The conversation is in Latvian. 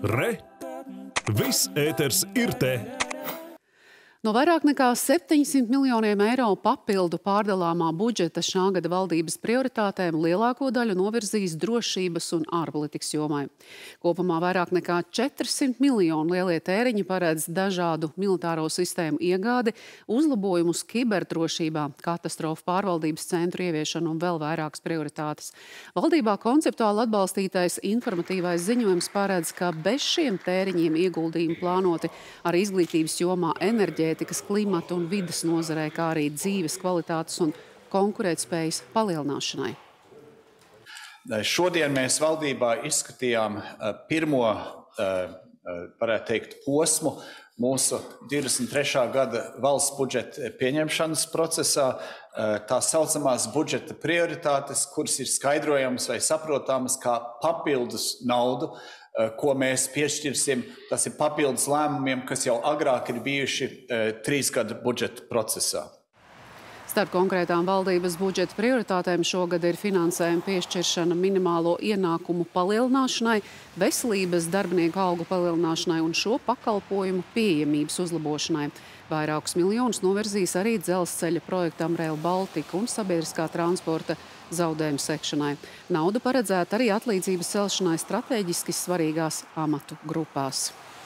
Re! Viss ēters ir te! No vairāk nekā 700 miljoniem eiro papildu pārdalāmā budžeta šā gada valdības prioritātēm lielāko daļu novirzīs drošības un ārpolitikas jomai. Kopumā vairāk nekā 400 miljonu lielie tēriņi paredz dažādu militāro sistēmu iegādi, uzlabojumus kiberdrošībā, katastrofu pārvaldības centru ieviešanu un vēl vairākas prioritātes. Valdībā konceptuāli atbalstītais informatīvais ziņojums paredz, ka bez šiem tēriņiem ieguldījumi plānoti arī izglītības jomā, enerģētikas, klimata un vides nozarē, kā arī dzīves kvalitātes un konkurētspējas palielināšanai. Šodien mēs valdībā izskatījām pirmo, varētu teikt, posmu mūsu 23. gada valsts budžeta pieņemšanas procesā, tā saucamās budžeta prioritātes, kuras ir skaidrojamas vai saprotamas kā papildus naudu, ko mēs piešķirsim. Tas ir papildus lēmumiem, kas jau agrāk ir bijuši 3 gadu budžeta procesā. Starp konkrētām valdības budžeta prioritātēm šogad ir finansējuma piešķiršana minimālo ienākumu palielināšanai, veselības darbinieku algu palielināšanai un šo pakalpojumu pieejamības uzlabošanai. Vairākus miljonus novirzīs arī dzelzceļa projektam Rail Baltica un sabiedriskā transporta zaudējumu sekšanai. Naudu paredzēta arī atlīdzības celšanai strateģiski svarīgās amatu grupās.